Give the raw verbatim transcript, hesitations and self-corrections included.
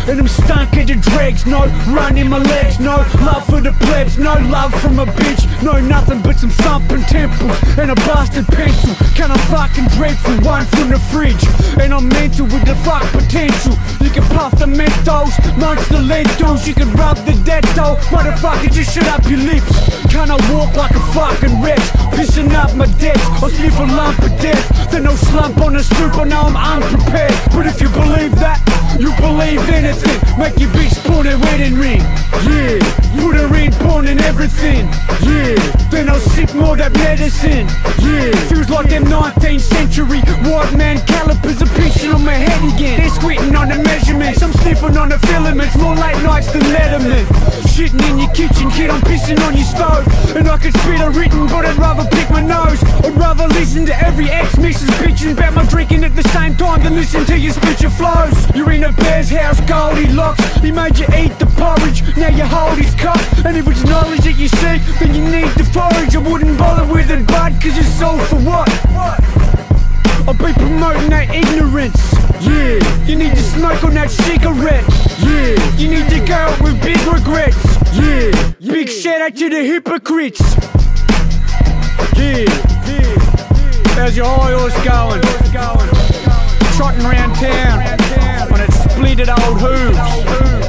And I'm stunk at the dregs, no run in my legs, no love for the plebs, no love from a bitch, no nothing but some thumping temples and a bastard pencil. Can I fucking dreadful, one from the fridge, and I'm mental with the fuck potential. You can puff the Mentos, munch the lentils, you can rub the Dettol, motherfucker just shut up your lips. Can I walk like a fucking wretch, pissing up my debts, I'll sniff a lump of death, then I'll slump on the stoop, I know I'm unprepared. But if you believe that, you believe anything. Make your bitch pawn a wedding ring, yeah. Put her in pawn and everything, yeah. Then I'll sip more that medicine, yeah. Feels like them nineteenth century white man calipers are pinching on my head again. They're squinting on the measurements, I'm sniffing on the filaments, more late nights than Letterman. Shitting in your kitchen, kid, I'm pissing on your stove. And I could spit a written, but I'd rather pick my nose. I'd rather listen to every ex-missus bitching about my drinking at the same time than listen to you spit your flows. You're in a bear's house, Goldilocks, he made you eat the porridge, now you hold his cup. And if it's knowledge that you seek, then you need the forage. I wouldn't bother with it, bud, cause it's all for what? I'll be promoting that ignorance, yeah. You need to smoke on that cigarette, yeah. You need to go out with big regrets, yeah. Big shout out to the hypocrites, yeah. How's your high horse going? Trotting around town on its splitted old hooves.